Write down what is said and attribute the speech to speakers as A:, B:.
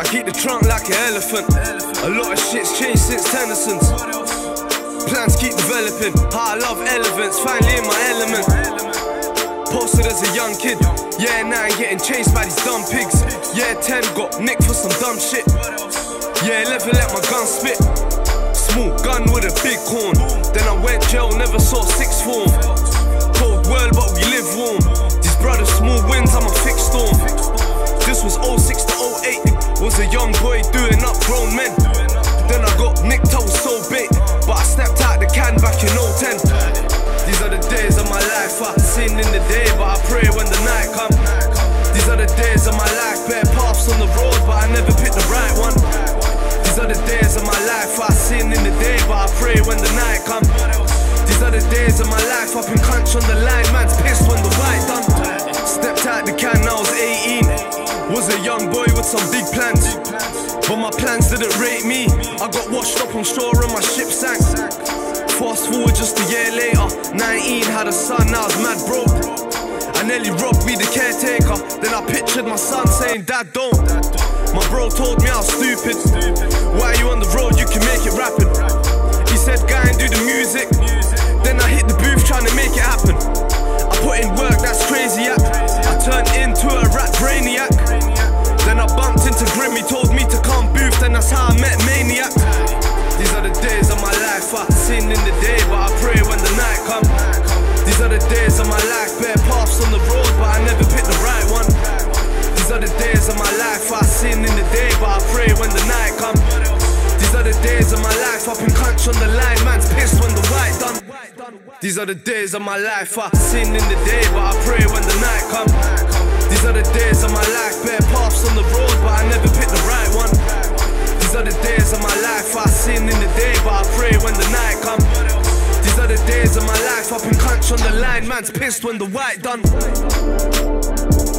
A: Keep the trunk like an elephant. A lot of shit's changed since Tennyson's. Plans keep developing. How I love elephants, finally in my element. Posted as a young kid. Yeah, 9 getting chased by these dumb pigs. Yeah, 10 got nicked for some dumb shit. Yeah, 11 let my gun spit. Small gun with a big horn. Then I went jail, never saw sixth form. Cold world but we live warm. These brothers small wins, I'm a fixed storm. This was 06 to 08. Was a young boy doing up grown men. Then I got nicked, I was so big, but I stepped out the can back in 010. These are the days of my life, I sin in the day, but I pray when the night come. These are the days of my life, bare paths on the road, but I never picked the right one. These are the days of my life, I sin in the day, but I pray when the night come. These are the days of my life, up in crunch on the line, man's pissed when the white done. Stepped out the can, I was 18. Was a young boy with some big plans, but my plans didn't rate me. I got washed up on shore and my ship sank. Fast forward just a year later, 19, had a son, now I was mad broke. I nearly robbed me the caretaker. Then I pictured my son saying, Dad, don't. My bro told me I was stupid. Why are you on the road, you can make it rapping. He said, go and do the music. Then I hit the booth trying to make it happen. I put in work, that's crazy, yeah. I turned into a rap brainiac. Then I bumped into Grim, he told me to come booth, then that's how I met Maniac. These are the days of my life, I sin in the day, but I pray when the night come. These are the days of my life, bare paths on the road, but I never picked the right one. These are the days of my life, I sin in the day, but I pray when the night come. These are the days of my life, up in crunch on the line, man's pissed when the white done. These are the days of my life, I sin in the day, but I pray when the night come. These are the days of my life, bare paths on the road, but I never picked the right one. These are the days of my life, I sin in the day, but I pray when the night come. These are the days of my life, up in crunch on the line, man's pissed when the white done.